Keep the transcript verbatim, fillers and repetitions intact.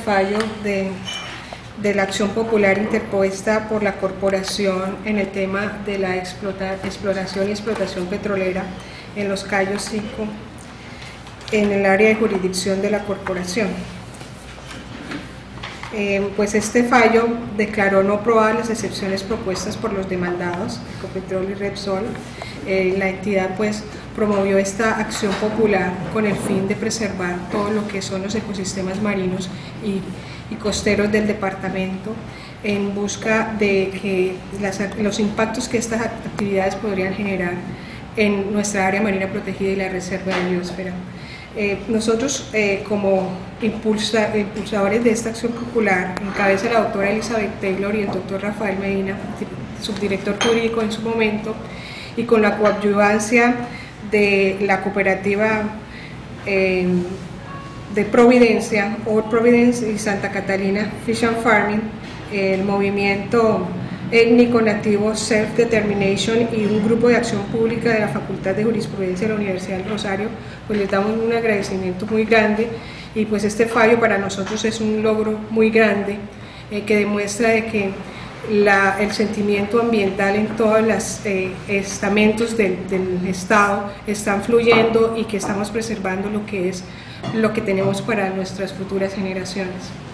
fallo de, de la acción popular interpuesta por la corporación en el tema de la explota, exploración y explotación petrolera en los Cayos cinco, en el área de jurisdicción de la corporación. Eh, pues este fallo declaró no probadas las excepciones propuestas por los demandados, Ecopetrol y Repsol. Eh, la entidad pues promovió esta acción popular con el fin de preservar todo lo que son los ecosistemas marinos y, y costeros del departamento, en busca de que las, los impactos que estas actividades podrían generar en nuestra área marina protegida y la reserva de biosfera. Eh, nosotros eh, como impulsa, impulsadores de esta acción popular, en cabeza de la doctora Elizabeth Taylor y el doctor Rafael Medina, subdirector jurídico en su momento, y con la coadyuvancia de la cooperativa eh, de Providencia, Old Providence y Santa Catalina Fish and Farming, el movimiento étnico nativo Self-Determination y un grupo de acción pública de la Facultad de Jurisprudencia de la Universidad del Rosario, pues les damos un agradecimiento muy grande, y pues este fallo para nosotros es un logro muy grande eh, que demuestra de que la, el sentimiento ambiental en todos los eh, estamentos del, del Estado están fluyendo y que estamos preservando lo que es lo que tenemos para nuestras futuras generaciones.